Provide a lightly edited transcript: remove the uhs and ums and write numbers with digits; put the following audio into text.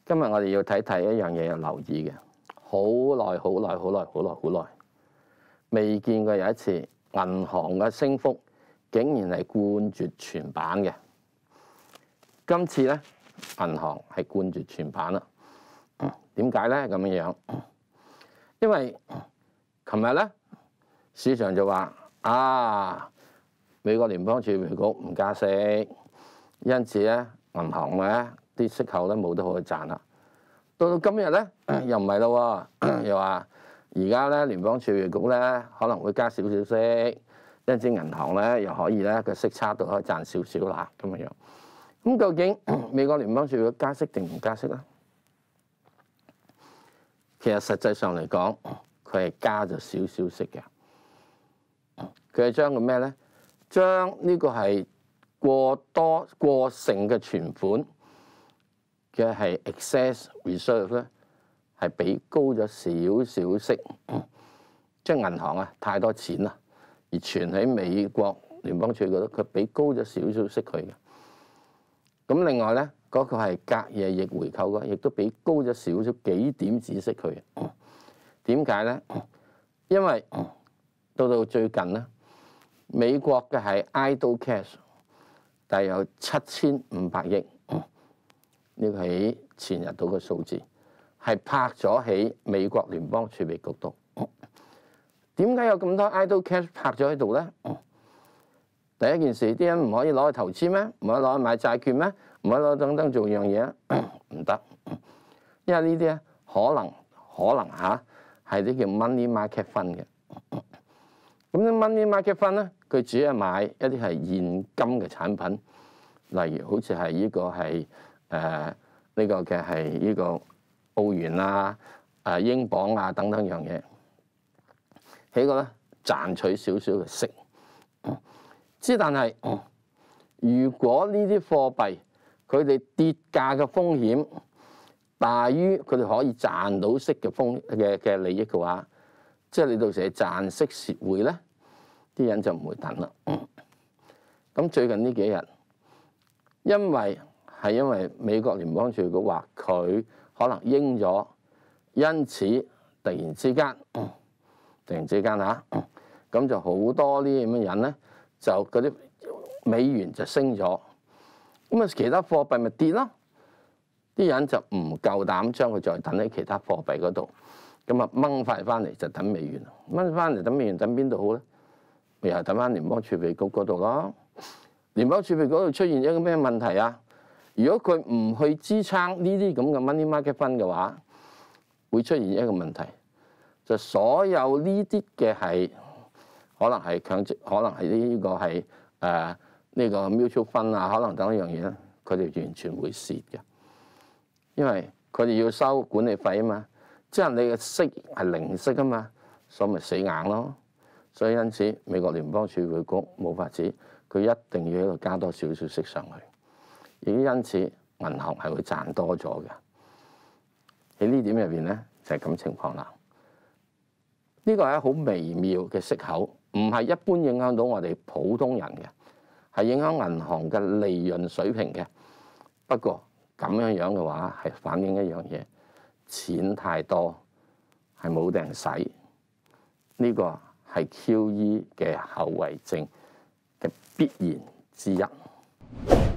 今日我哋要睇一樣嘢，要留意嘅，好耐，未見過有一次銀行嘅升幅竟然係冠絕全版嘅。今次咧，銀行係冠絕全版啦。點解咧咁樣？因為琴日咧，市場就話美國聯邦儲備局唔加息，因此咧，銀行咧啲息口咧冇得好去賺啦。到今日咧又唔係咯，又話而家咧聯邦儲備局咧可能會加少少息，因此銀行咧又可以咧個息差度可以賺少少啦咁樣。咁究竟美國聯邦儲備局加息定唔加息咧？其實實際上嚟講，佢係加咗少少息嘅。佢係將個咩咧？將呢個係過剩嘅存款嘅係 excess reserve 咧，係俾高咗少少息。即係銀行太多錢啦，而存喺美國聯邦儲備局佢俾高咗少少息佢嘅。咁另外咧，嗰個係隔夜逆回購嘅，亦都俾高咗少少幾點子息佢。點解咧？因為到最近咧，美國嘅係 idle cash， 大約有7500億，呢個喺前日到嘅數字，係拍咗喺美國聯邦儲備局度。點解有咁多 idle cash 拍咗喺度咧？第一件事，啲人唔可以攞去投資咩？唔可以攞去買債券咩？唔可以攞等等做樣嘢唔得，因為呢啲咧可能係啲叫 money market fund 嘅。咁啲 money market fund 咧，佢主要係買一啲係現金嘅產品，例如好似係呢個係呢個嘅係呢個澳元啊、英鎊啊等等樣嘢，起個咧賺取少少嘅息。但係如果呢啲貨幣佢哋跌價嘅風險大於佢哋可以賺到息嘅利益嘅話，即係你到時係賺息蝕匯咧，啲人就唔會等啦。咁最近呢幾日，因為美國聯邦儲備局話佢可能應咗，因此突然之間咁就好多呢啲咁嘅人咧，就嗰啲美元就升咗，咁啊其他貨幣咪跌咯，啲人就唔夠膽將佢再等喺其他貨幣嗰度，咁啊掹翻嚟就等美元，掹翻嚟等美元，等邊度好咧？咪又等翻聯邦儲備局嗰度咯。聯邦儲備局度出現一個咩問題啊？如果佢唔去支撐呢啲咁嘅 money market fund 嘅話，會出現一個問題，就所有呢啲嘅係可能係強積，可能係呢個係呢個 mutual fund 啊，可能等一樣嘢咧，佢哋完全會蝕嘅，因為佢哋要收管理費啊嘛，即係你嘅息係零息啊嘛，所以咪死硬咯。所以因此美國聯邦儲備局冇法子，佢一定要喺度加多少少息上去，亦因此銀行係會賺多咗嘅。喺呢點入邊咧就係咁情況啦。呢個係好微妙嘅息口，唔係一般影響到我哋普通人嘅，係影響銀行嘅利潤水平嘅。不過咁樣嘅話係反映一樣嘢，錢太多係冇定使，呢個係 QE 嘅後遺症嘅必然之一。